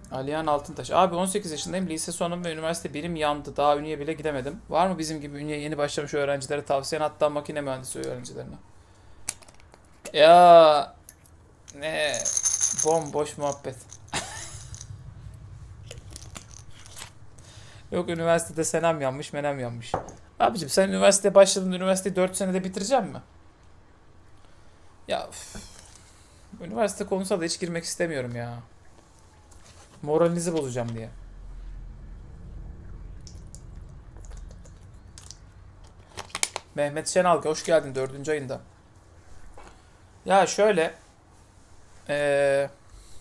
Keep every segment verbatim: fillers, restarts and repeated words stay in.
Alihan Altıntaş. Abi on sekiz yaşındayım. Lise sonum ve üniversite birim yandı. Daha Ünye'ye bile gidemedim. Var mı bizim gibi Ünye'ye yeni başlamış öğrencilere tavsiyen, hatta makine mühendisi öğrencilerine? Ya ne bomboş muhabbet. Yok üniversitede senem yanmış, menem yanmış. Abicim sen üniversiteye başladın, üniversiteyi dört senede bitireceğim mi? Ya üf, üniversite konusuna da hiç girmek istemiyorum ya. Moralinizi bozacağım diye. Mehmet Şenalga hoş geldin dördüncü ayında. Ya şöyle eee,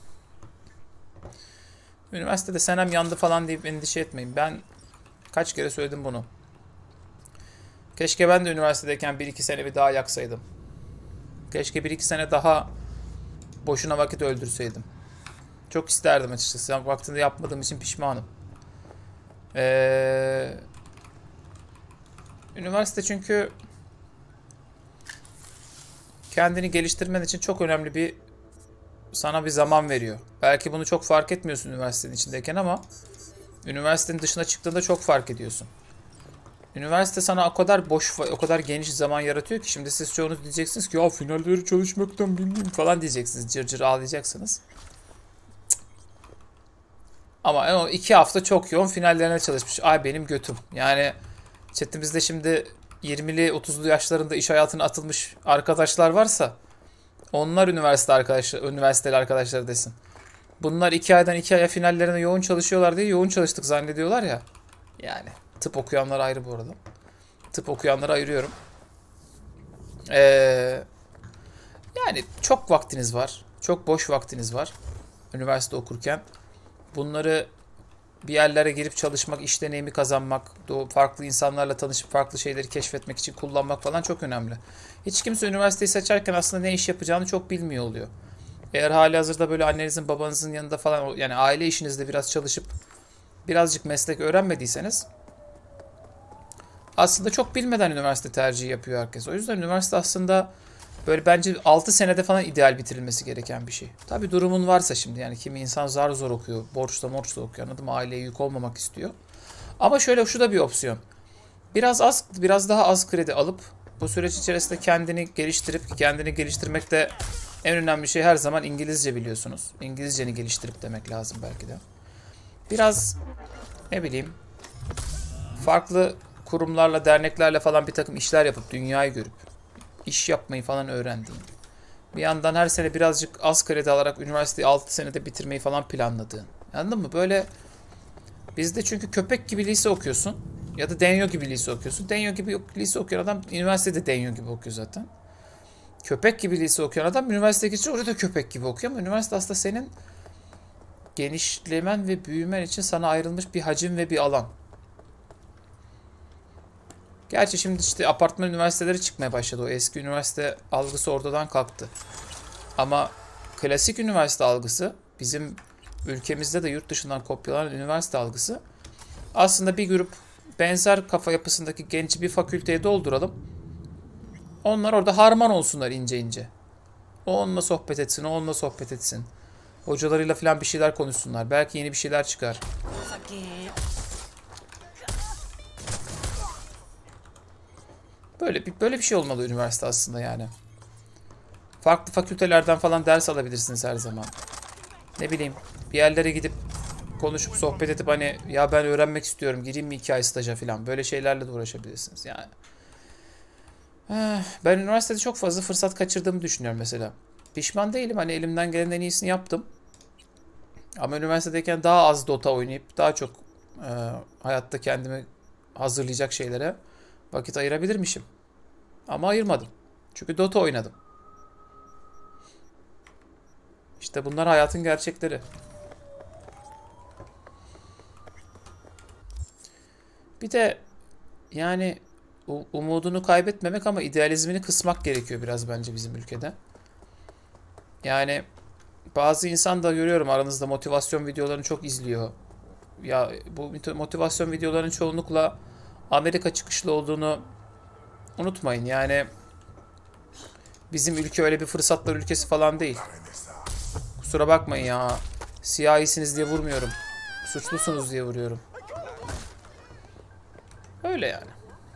üniversitede senem yandı falan deyip endişe etmeyin. Ben kaç kere söyledim bunu. Keşke ben de üniversitedeyken bir iki sene bir daha yaksaydım. Keşke bir iki sene daha boşuna vakit öldürseydim. Çok isterdim açıkçası. Yani vaktinde yapmadığım için pişmanım. Ee, üniversite çünkü kendini geliştirmen için çok önemli bir sana bir zaman veriyor. Belki bunu çok fark etmiyorsun üniversitenin içindeyken ama üniversitenin dışına çıktığında çok fark ediyorsun. Üniversite sana o kadar boş, o kadar geniş zaman yaratıyor ki şimdi siz çoğunuz diyeceksiniz ki ya finalleri çalışmaktan bilmiyorum falan diyeceksiniz. Cır cır ağlayacaksınız. Ama o iki hafta çok yoğun finallerine çalışmış. Ay benim götüm. Yani chatimizde şimdi yirmili otuzlu yaşlarında iş hayatına atılmış arkadaşlar varsa onlar üniversite arkadaşlar, üniversiteli arkadaşlar desin. Bunlar iki aydan iki aya finallerine yoğun çalışıyorlar diye yoğun çalıştık zannediyorlar ya. Yani tıp okuyanlar ayrı bu arada. Tıp okuyanları ayırıyorum. Ee, yani çok vaktiniz var. Çok boş vaktiniz var. Üniversite okurken. Bunları bir yerlere girip çalışmak, iş deneyimi kazanmak, farklı insanlarla tanışıp farklı şeyleri keşfetmek için kullanmak falan çok önemli. Hiç kimse üniversiteyi seçerken aslında ne iş yapacağını çok bilmiyor oluyor. Eğer halihazırda böyle annenizin babanızın yanında falan yani aile işinizde biraz çalışıp birazcık meslek öğrenmediyseniz aslında çok bilmeden üniversite tercihi yapıyor herkes. O yüzden üniversite aslında böyle bence altı senede falan ideal bitirilmesi gereken bir şey. Tabii durumun varsa şimdi yani kimi insan zar zor okuyor, borçla morçla okuyor anladın mı? Aileye yük olmamak istiyor. Ama şöyle şu da bir opsiyon. Biraz az, biraz daha az kredi alıp bu süreç içerisinde kendini geliştirip kendini geliştirmekte en önemli şey her zaman İngilizce biliyorsunuz. İngilizceni geliştirip demek lazım belki de. Biraz ne bileyim farklı kurumlarla, derneklerle falan bir takım işler yapıp dünyayı görüp iş yapmayı falan öğrendiğin. Bir yandan her sene birazcık az kredi alarak üniversiteyi altı senede bitirmeyi falan planladığın. Anladın mı? Böyle bizde çünkü köpek gibi lise okuyorsun ya da Denyo gibi lise okuyorsun. Denyo gibi lise okuyan adam üniversitede Denyo gibi okuyor zaten. Köpek gibi lise okuyan adam üniversiteye geçince orada da köpek gibi okuyor ama üniversite aslında senin genişlemen ve büyümen için sana ayrılmış bir hacim ve bir alan. Gerçi şimdi işte apartman üniversiteleri çıkmaya başladı. O eski üniversite algısı ortadan kalktı. Ama klasik üniversite algısı, bizim ülkemizde de yurt dışından kopyalanan üniversite algısı aslında bir grup benzer kafa yapısındaki genci bir fakülteye dolduralım. Onlar orada harman olsunlar ince ince. O onunla sohbet etsin, o onunla sohbet etsin. Hocalarıyla falan bir şeyler konuşsunlar. Belki yeni bir şeyler çıkar. Böyle bir böyle bir şey olmalı üniversite aslında yani. Farklı fakültelerden falan ders alabilirsiniz her zaman. Ne bileyim bir yerlere gidip konuşup sohbet edip hani ya ben öğrenmek istiyorum gireyim mi iki ay staja falan böyle şeylerle de uğraşabilirsiniz yani. Ben üniversitede çok fazla fırsat kaçırdığımı düşünüyorum mesela. Pişman değilim hani elimden gelen en iyisini yaptım. Ama üniversitedeyken daha az Dota oynayıp daha çok e, hayatta kendimi hazırlayacak şeylere vakit ayırabilirmişim. Ama ayırmadım. Çünkü Dota oynadım. İşte bunlar hayatın gerçekleri. Bir de yani umudunu kaybetmemek ama idealizmini kısmak gerekiyor biraz bence bizim ülkede. Yani bazı insan da görüyorum aranızda motivasyon videolarını çok izliyor. Ya bu motivasyon videolarının çoğunlukla Amerika çıkışlı olduğunu unutmayın. Yani bizim ülke öyle bir fırsatlar ülkesi falan değil. Kusura bakmayın ya. Siyahисiniz diye vurmuyorum. Suçlusunuz diye vuruyorum. Öyle yani.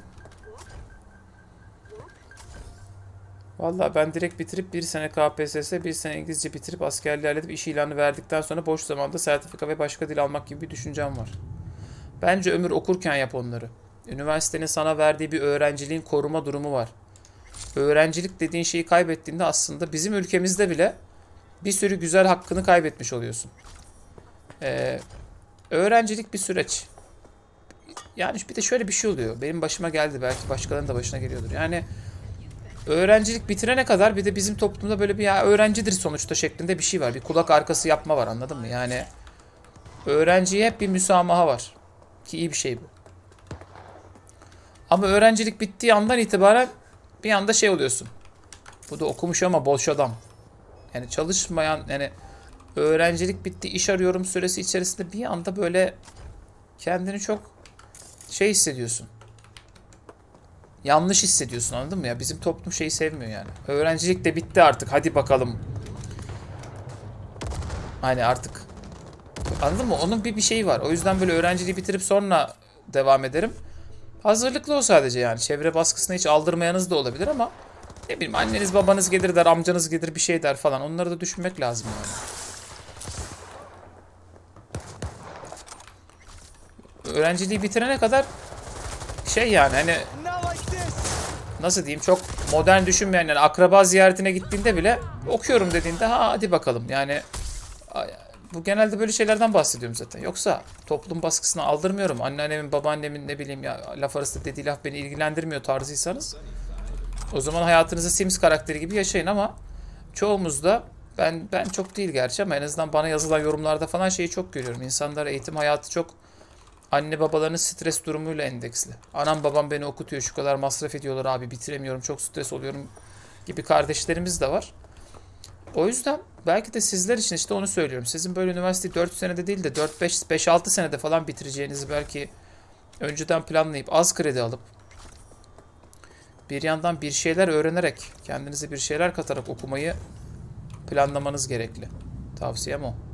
Vallahi ben direkt bitirip bir sene K P S S, bir sene İngilizce bitirip askerliği halledip iş ilanı verdikten sonra boş zamanda sertifika ve başka dil almak gibi bir düşüncem var. Bence ömür okurken yap onları. Üniversitenin sana verdiği bir öğrenciliğin koruma durumu var. Öğrencilik dediğin şeyi kaybettiğinde aslında bizim ülkemizde bile bir sürü güzel hakkını kaybetmiş oluyorsun. Ee, öğrencilik bir süreç. Yani bir de şöyle bir şey oluyor. Benim başıma geldi, belki başkalarının da başına geliyordur. Yani öğrencilik bitirene kadar bir de bizim toplumda böyle bir ya öğrencidir sonuçta şeklinde bir şey var. Bir kulak arkası yapma var, anladın mı? Yani öğrenciye hep bir müsamaha var. Ki iyi bir şey bu. Ama öğrencilik bittiği andan itibaren bir anda şey oluyorsun. Bu da okumuş ama boş adam. Yani çalışmayan, yani öğrencilik bitti, iş arıyorum süresi içerisinde bir anda böyle kendini çok şey hissediyorsun. Yanlış hissediyorsun, anladın mı ya? Bizim toplum şeyi sevmiyor yani. Öğrencilik de bitti artık, hadi bakalım. Hani artık, anladın mı? Onun bir bir şeyi var. O yüzden böyle öğrenciliği bitirip sonra devam ederim. Hazırlıklı o sadece yani. Çevre baskısına hiç aldırmayanız da olabilir ama ne bileyim, anneniz babanız gelir der, amcanız gelir bir şey der falan. Onları da düşünmek lazım yani. Öğrenciliği bitirene kadar şey yani hani nasıl diyeyim, çok modern düşünmeyen, yani akraba ziyaretine gittiğinde bile okuyorum dediğinde ha hadi bakalım yani, bu genelde böyle şeylerden bahsediyorum zaten. Yoksa toplum baskısına aldırmıyorum. Anneannemin, babaannemin ne bileyim ya laf arası dediği laf beni ilgilendirmiyor tarzıysanız o zaman hayatınızı Sims karakteri gibi yaşayın ama çoğumuz da ben ben çok değil gerçi ama en azından bana yazılan yorumlarda falan şeyi çok görüyorum. İnsanlar eğitim hayatı çok anne babalarının stres durumuyla endeksli. Anam babam beni okutuyor, şu kadar masraf ediyorlar abi, bitiremiyorum, çok stres oluyorum gibi kardeşlerimiz de var. O yüzden belki de sizler için işte onu söylüyorum. Sizin böyle üniversiteyi dört senede değil de dört beş beş altı senede falan bitireceğinizi belki önceden planlayıp az kredi alıp bir yandan bir şeyler öğrenerek, kendinize bir şeyler katarak okumayı planlamanız gerekli. Tavsiyem o.